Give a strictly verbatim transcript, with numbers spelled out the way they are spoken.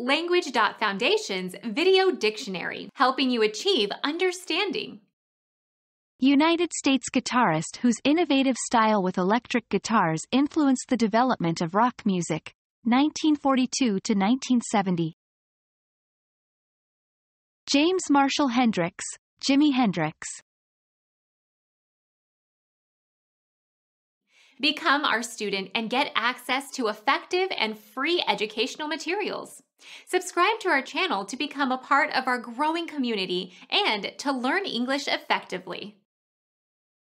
Language.Foundation's Video Dictionary, helping you achieve understanding. United States guitarist whose innovative style with electric guitars influenced the development of rock music, nineteen forty-two to nineteen seventy. James Marshall Hendrix, Jimi Hendrix. Become our student and get access to effective and free educational materials. Subscribe to our channel to become a part of our growing community and to learn English effectively.